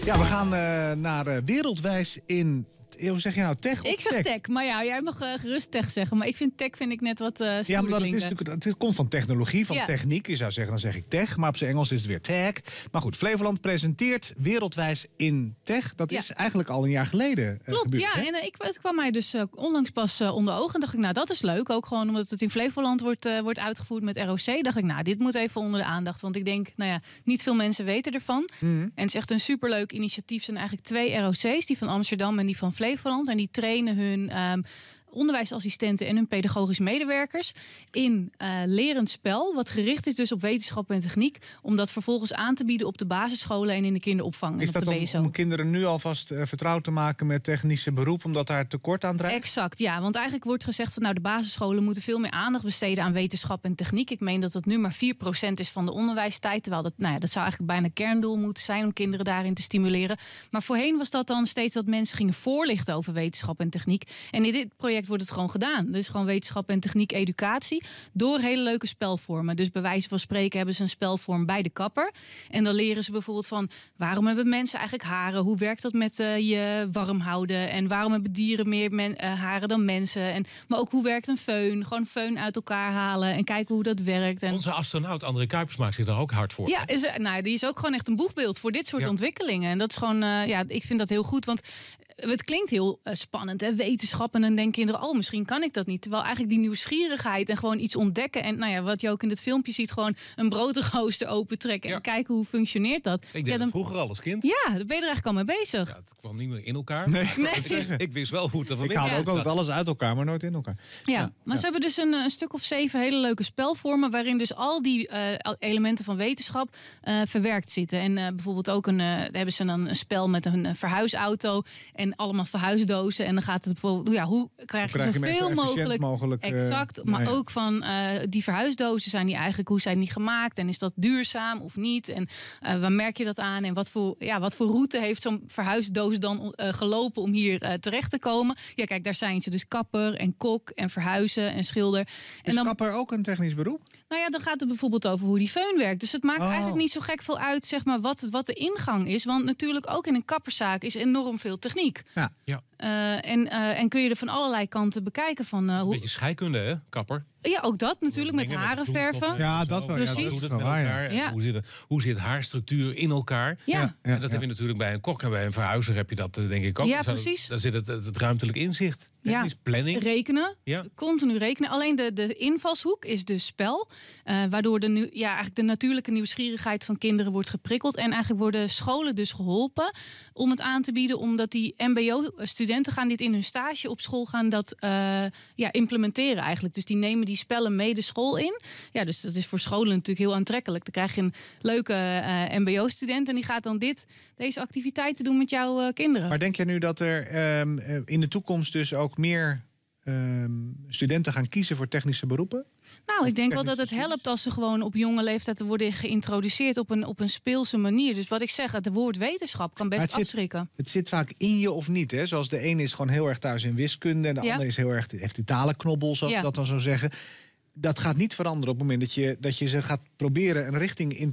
Ja, we gaan naar Wereldwijs in... Hoe zeg je nou, tech of Ik zeg tech, maar ja, jij mag gerust tech zeggen. Maar ik vind tech net wat ja, maar het komt van technologie, van techniek. Je zou zeggen, dan zeg ik tech, maar op zijn Engels is het weer tech. Maar goed, Flevoland presenteert Wereldwijs in tech. Dat is eigenlijk al een jaar geleden Klopt, gebeurd, ja. Hè? En het kwam mij dus onlangs pas onder ogen. En dacht ik, nou, dat is leuk. Ook gewoon omdat het in Flevoland wordt uitgevoerd met ROC. Dacht ik, nou, dit moet even onder de aandacht. Want ik denk, nou ja, niet veel mensen weten ervan. En het is echt een superleuk initiatief. Er zijn eigenlijk 2 ROC's, die van Amsterdam en die van Flevoland. En die trainen hun onderwijsassistenten en hun pedagogisch medewerkers in lerend spel, wat gericht is dus op wetenschap en techniek, om dat vervolgens aan te bieden op de basisscholen en in de kinderopvang. Is dat om kinderen nu alvast vertrouwd te maken met technische beroep, omdat daar tekort aan dreigt? Exact, ja. Want eigenlijk wordt gezegd van nou, de basisscholen moeten veel meer aandacht besteden aan wetenschap en techniek. Ik meen dat dat nu maar 4% is van de onderwijstijd, terwijl dat zou eigenlijk bijna kerndoel moeten zijn om kinderen daarin te stimuleren. Maar voorheen was dat dan steeds dat mensen gingen voorlichten over wetenschap en techniek. En in dit project wordt het gewoon gedaan. Dat is gewoon wetenschap en techniek educatie door hele leuke spelvormen. Dus bij wijze van spreken hebben ze een spelvorm bij de kapper. En dan leren ze bijvoorbeeld van waarom hebben mensen eigenlijk haren? Hoe werkt dat met je warm houden? En waarom hebben dieren meer haren dan mensen? Maar ook hoe werkt een föhn? Gewoon föhn uit elkaar halen en kijken hoe dat werkt. En onze astronaut André Kuipers maakt zich daar ook hard voor. Ja, die is ook gewoon echt een boegbeeld voor dit soort ontwikkelingen. En dat is gewoon, ik vind dat heel goed. Want het klinkt heel spannend, hè? Wetenschap. En dan denken kinderen, oh, misschien kan ik dat niet. Terwijl eigenlijk die nieuwsgierigheid en gewoon iets ontdekken. En wat je ook in het filmpje ziet, gewoon een broodrooster opentrekken. En kijken hoe functioneert dat. Ik deed dat vroeger al als kind. Ja, daar ben je er eigenlijk al mee bezig. Ja, het kwam niet meer in elkaar. Nee. Ik wist wel hoe het er van Ik haal ook altijd alles uit elkaar, maar nooit in elkaar. Maar ze hebben dus een stuk of 7 hele leuke spelvormen, waarin dus al die elementen van wetenschap verwerkt zitten. En bijvoorbeeld ook hebben ze dan een spel met een verhuisauto en allemaal verhuisdozen. En dan gaat het bijvoorbeeld, hoe krijg je zoveel mogelijk exact. Maar ook van die verhuisdozen, hoe zijn die gemaakt? En is dat duurzaam of niet? En waar merk je dat aan? En wat voor route heeft zo'n verhuisdoos dan gelopen om hier terecht te komen? Ja, kijk, daar zijn ze. Dus kapper en kok en verhuizen en schilder. Is kapper ook een technisch beroep? Nou ja, dan gaat het bijvoorbeeld over hoe die föhn werkt. Dus het maakt eigenlijk niet zo gek veel uit, zeg maar, wat de ingang is. Want natuurlijk ook in een kapperszaak is enorm veel techniek. Ja. En kun je er van allerlei kanten bekijken. Van, een beetje scheikunde, hè, kapper? Ja, ook dat natuurlijk, met haren verven. Ja, dat wel. Precies. Hoe doet het met elkaar? Ja. Hoe zit haarstructuur in elkaar? Ja. En dat heb je natuurlijk bij een kok en bij een verhuizer heb je dat denk ik ook. Ja, precies. Daar zit het ruimtelijk inzicht. Technisch planning. Rekenen. Ja. Continu rekenen. Alleen de invalshoek is dus spel. Waardoor eigenlijk de natuurlijke nieuwsgierigheid van kinderen wordt geprikkeld. En eigenlijk worden scholen dus geholpen om het aan te bieden. Omdat die mbo-studenten gaan dit in hun stage op school gaan dat implementeren eigenlijk. Dus die nemen die spellen mee de school in. Ja, dus dat is voor scholen natuurlijk heel aantrekkelijk. Dan krijg je een leuke mbo-student en die gaat dan deze activiteiten doen met jouw kinderen. Maar denk jij nu dat er in de toekomst dus ook meer studenten gaan kiezen voor technische beroepen? Nou, ik denk wel dat het helpt als ze gewoon op jonge leeftijd worden geïntroduceerd op een speelse manier. Dus wat ik zeg, het woord wetenschap kan best afschrikken. Het zit vaak in je of niet, hè? Zoals de ene is gewoon heel erg thuis in wiskunde en de andere is heel erg, heeft die talenknobbel, zoals we dat dan zo zeggen. Dat gaat niet veranderen op het moment dat je ze gaat proberen een richting in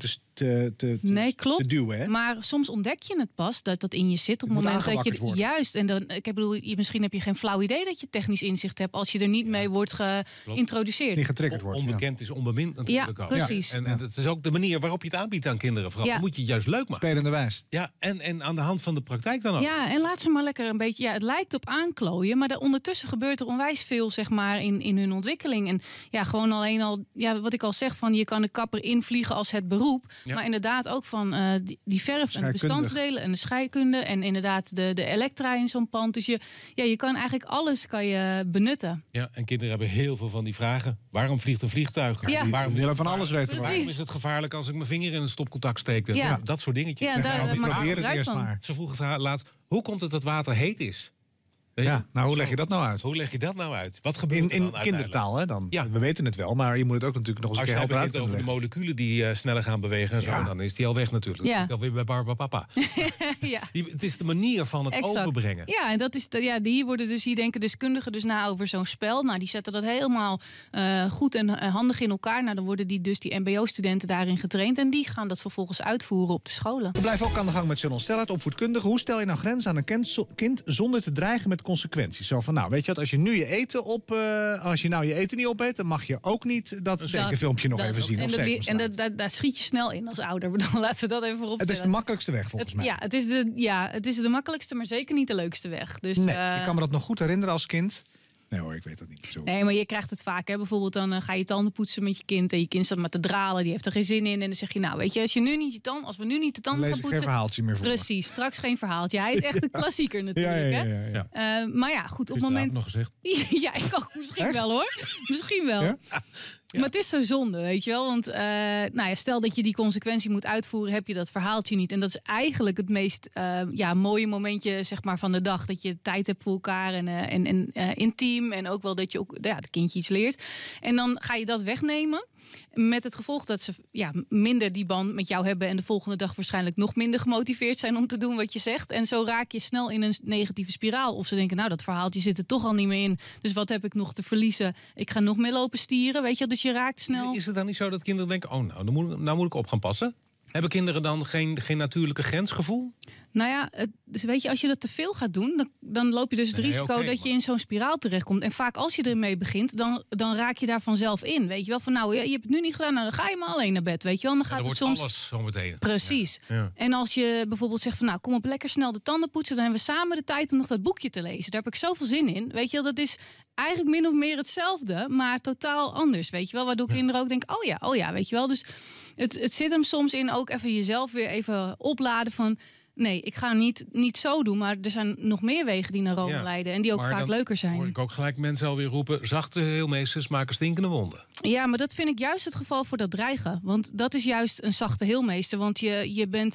te duwen. Hè? Maar soms ontdek je het pas dat in je zit op het moment dat je juist. En dan, misschien heb je geen flauw idee dat je technisch inzicht hebt als je er niet mee wordt geïntroduceerd. Niet getriggerd wordt. Onbekend is onbemind natuurlijk ook. Precies. En dat is ook de manier waarop je het aanbiedt aan kinderen. Vooral moet je het juist leuk maken. Spelende wijs. Ja, en aan de hand van de praktijk dan ook. Ja, en laat ze maar lekker een beetje. Ja, het lijkt op aanklooien, maar ondertussen gebeurt er onwijs veel, zeg maar, in hun ontwikkeling. En ja, gewoon alleen al, wat ik al zeg, van je kan de kapper invliegen als het beroep. Ja. Maar inderdaad ook van die verf en de bestanddelen en de scheikunde. En inderdaad de elektra in zo'n pand. Dus je kan eigenlijk alles benutten. Ja, en kinderen hebben heel veel van die vragen. Waarom vliegt een vliegtuig? Ja. Waarom willen van alles weten? Waarom is het gevaarlijk als ik mijn vinger in een stopcontact steek? Ja. Dat soort dingetjes. Ja, probeer het eerst maar. Ze vroegen laatst, hoe komt het dat water heet is? Ja, nou, hoe leg je dat nou uit? Hoe leg je dat nou uit? Wat gebeurt er dan in kindertaal, hè? Dan. Ja. We weten het wel, maar je moet het ook natuurlijk nog eens een keer helpen uit. Als jij begint over de moleculen die sneller gaan bewegen en zo, dan is die al weg natuurlijk. Ja. Alweer bij Barbapapa. Ja. Het is de manier van het overbrengen. Ja, en dat is hier denken deskundigen dus na over zo'n spel. Nou, die zetten dat helemaal goed en handig in elkaar. Nou, dan worden die mbo-studenten daarin getraind en die gaan dat vervolgens uitvoeren op de scholen. We blijven ook aan de gang met Shannon Stellert, opvoedkundige. Hoe stel je nou grenzen aan een kind zonder te dreigen met consequenties? Zo van, nou, weet je wat, als je nu je eten niet opeet, dan mag je ook niet dat tekenfilmpje nog even zien. En daar schiet je snel in als ouder. Dan laten we dat even voorop. Het is de makkelijkste weg volgens mij. Het is de makkelijkste, maar zeker niet de leukste weg. Dus, nee, ik kan me dat nog goed herinneren als kind. Nee hoor, ik weet dat niet. Zo. Nee, maar je krijgt het vaak. Hè? Bijvoorbeeld dan ga je tanden poetsen met je kind en je kind staat maar te dralen. Die heeft er geen zin in. En dan zeg je, nou weet je, als we nu niet de tanden gaan poetsen. Lees ik geen verhaaltje meer voor. Precies, straks geen verhaaltje. Hij is echt een klassieker natuurlijk. Ja. Maar ja, goed, op het moment... nog gezegd. Ja, ik ook misschien wel hoor. Misschien wel. Ja? Ja. Maar het is zo zonde, weet je wel. Want stel dat je die consequentie moet uitvoeren, heb je dat verhaaltje niet. En dat is eigenlijk het meest mooie momentje zeg maar, van de dag. Dat je tijd hebt voor elkaar en intiem. En ook wel dat je ook het kindje iets leert. En dan ga je dat wegnemen. Met het gevolg dat ze minder die band met jou hebben en de volgende dag waarschijnlijk nog minder gemotiveerd zijn om te doen wat je zegt. En zo raak je snel in een negatieve spiraal. Of ze denken, nou dat verhaaltje zit er toch al niet meer in. Dus wat heb ik nog te verliezen? Ik ga nog meer lopen stieren, weet je. Dus je raakt snel... Is het dan niet zo dat kinderen denken, nou moet ik op gaan passen? Hebben kinderen dan geen natuurlijke grensgevoel? Nou ja, dus weet je, als je dat te veel gaat doen, dan loop je dus het risico dat je in zo'n spiraal terechtkomt. En vaak als je ermee begint, dan raak je daar vanzelf in. Weet je wel, van nou, je hebt het nu niet gedaan, nou, dan ga je maar alleen naar bed, weet je wel. Dan gaat het soms alles zo meteen. Precies. Ja. En als je bijvoorbeeld zegt van nou, kom op lekker snel de tanden poetsen, dan hebben we samen de tijd om nog dat boekje te lezen. Daar heb ik zoveel zin in. Weet je wel, dat is eigenlijk min of meer hetzelfde, maar totaal anders, weet je wel. Waardoor kinderen ook denken, oh ja, weet je wel. Dus het zit hem soms in ook even jezelf weer even opladen van... Nee, ik ga niet zo doen, maar er zijn nog meer wegen die naar Rome leiden. En die ook vaak leuker zijn. Hoor ik ook gelijk mensen alweer roepen, zachte heelmeesters maken stinkende wonden. Ja, maar dat vind ik juist het geval voor dat dreigen. Want dat is juist een zachte heelmeester. Want je bent...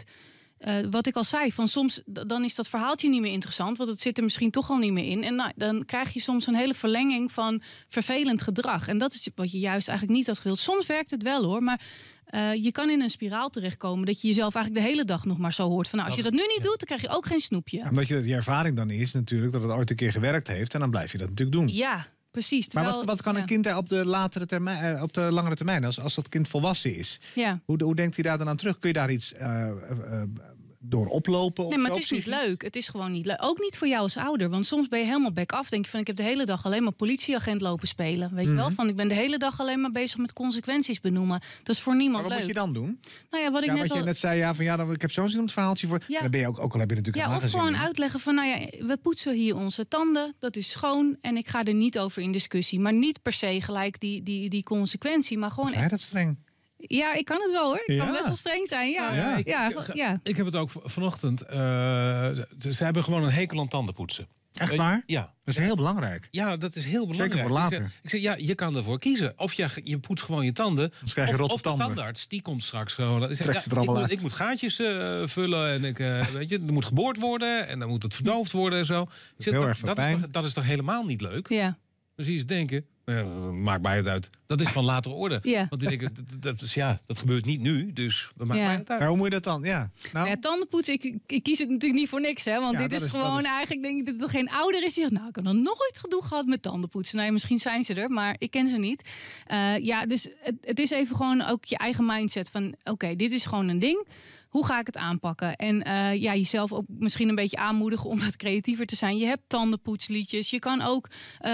wat ik al zei, van soms dan is dat verhaaltje niet meer interessant, want het zit er misschien toch al niet meer in. En dan krijg je soms een hele verlenging van vervelend gedrag. En dat is wat je juist eigenlijk niet had gewild. Soms werkt het wel hoor, maar je kan in een spiraal terechtkomen dat je jezelf eigenlijk de hele dag nog maar zo hoort. Van, nou, als je dat nu niet doet, dan krijg je ook geen snoepje. Ja, omdat je ervaring dan is natuurlijk dat het ooit een keer gewerkt heeft en dan blijf je dat natuurlijk doen. Ja, precies. Terwijl, maar wat kan een kind op de langere termijn, als dat kind volwassen is? Ja. Hoe denkt hij daar dan aan terug? Kun je daar iets door oplopen? Nee, maar het is niet leuk. Het is gewoon niet leuk. Ook niet voor jou als ouder. Want soms ben je helemaal back-af. Denk je van, ik heb de hele dag alleen maar politieagent lopen spelen. Weet je wel? Van, ik ben de hele dag alleen maar bezig met consequenties benoemen. Dat is voor niemand leuk. Maar wat moet je dan doen? Nou ja, wat je net zei, ik heb zo'n zin om het verhaaltje voor. Ja. Dan ben je ook al heb je natuurlijk een of gewoon uitleggen van, we poetsen hier onze tanden. Dat is schoon. En ik ga er niet over in discussie. Maar niet per se gelijk die consequentie. Maar gewoon... Is dat streng? Ja, ik kan het wel hoor. Ik kan best wel streng zijn. Ik heb het ook vanochtend. Ze hebben gewoon een hekel aan tandenpoetsen. Echt waar? Ja. Dat is heel belangrijk. Ja, dat is heel belangrijk. Zeker voor later. Ik zeg, je kan ervoor kiezen. Of je poetst gewoon je tanden. Dan krijg je rotte tanden. De tandarts, die komt straks gewoon. Trekt ze er allemaal uit. Ik moet gaatjes vullen. En weet je, er moet geboord worden. En dan moet het verdoofd worden en zo. Dat is toch helemaal niet leuk? Ja. Dus iets denken. Maakt mij het uit. Dat is van latere orde. Ja. Want die denken, dat gebeurt niet nu, dus dat maakt mij het uit. Maar hoe moet je dat dan? Ja. Nou, tandenpoetsen, ik kies het natuurlijk niet voor niks, hè? Want dit is gewoon eigenlijk, denk ik, dat er geen ouder is die zegt, nou, ik heb nog nooit gedoe gehad met tandenpoetsen. Nou, misschien zijn ze er, maar ik ken ze niet. Dus het is even gewoon ook je eigen mindset van, oké, dit is gewoon een ding. Hoe ga ik het aanpakken? En jezelf ook misschien een beetje aanmoedigen om wat creatiever te zijn. Je hebt tandenpoetsliedjes. Je kan ook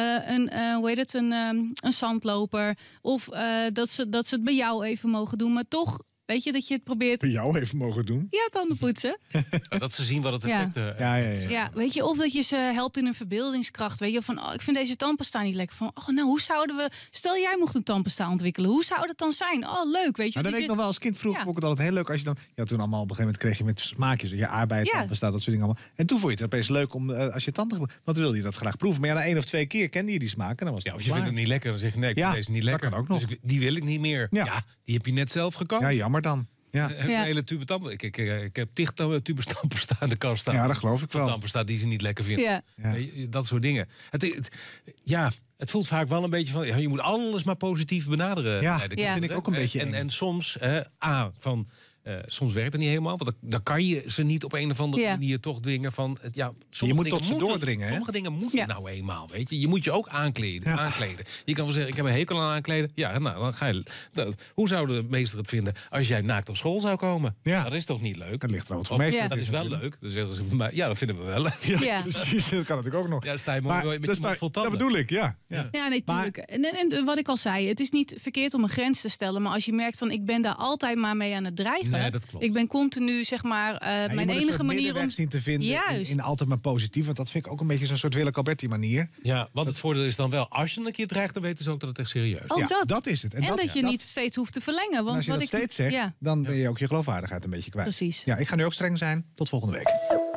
een zandloper. Of dat ze het bij jou even mogen doen. Maar toch, weet je, dat je het probeert... Bij jou even mogen doen? Ja, tandenpoetsen. Dat ze zien wat het effect is. Ja, weet je, of dat je ze helpt in een verbeeldingskracht. Weet je, van, ik vind deze tandpasta niet lekker. Van, hoe zouden we... Stel, jij mocht een tandpasta ontwikkelen. Hoe zou dat dan zijn? Oh, leuk, weet je. Maar dan weet ik nog wel, als kind vroeg vond ik het altijd heel leuk als je dan... Ja, toen allemaal op een gegeven moment kreeg je met smaakjes. Je aardbei, tandpasta, dat soort dingen allemaal. En toen vond je het opeens leuk om, als je tanden... Want wilde je dat graag proeven. Maar na 1 of 2 keer kende je die smaak. En dan was het of je vindt het niet lekker, dan zeg je nee, ik vind deze niet lekker. Dat kan ook nog. Dus die wil ik niet meer. Ja, die heb je net zelf gekozen. Ja, jammer dan. Ja. Een hele tube tandpasta. Ik heb 10 tubes tandpasta in de kast staan. Ja, dat geloof ik wel. Tandpasta die ze niet lekker vinden. Ja. Dat soort dingen. Het voelt vaak wel een beetje van... je moet alles maar positief benaderen. Ja, dat vind ik ook een beetje en soms, soms werkt het niet helemaal. Want dan kan je ze niet op een of andere manier toch dwingen van... je moet tot ze doordringen. Sommige dingen moeten nou eenmaal, weet je. Je moet je ook aankleden. Je kan wel zeggen, ik heb een hekel aan aankleden. Ja, nou, dan ga je... hoe zou de meester het vinden als jij naakt op school zou komen? Ja. Dat is toch niet leuk? Dat ligt trouwens voor meester. Dat is wel leuk. Dan zeggen ze van mij, dat vinden we wel leuk. Ja, precies. Dat kan natuurlijk ook nog. Ja, sta je mooi met je mond vol tanden. Dat bedoel ik, ja. Ja, nee, tuurlijk. En wat ik al zei, het is niet verkeerd om een grens te stellen. Maar als je merkt van, ik ben daar altijd maar mee aan het dreigen. Nee, dat klopt. Ik ben continu, zeg maar, mijn enige manier om zien te vinden in altijd maar positief. Want dat vind ik ook een beetje zo'n soort Willeke Alberti manier. Ja, want het voordeel is dan wel, als je een keer dreigt, dan weten ze ook dat het echt serieus is. Dat is het. En dat je niet steeds hoeft te verlengen. Want als je dat steeds zegt, dan ben je ook je geloofwaardigheid een beetje kwijt. Precies. Ja, ik ga nu ook streng zijn. Tot volgende week.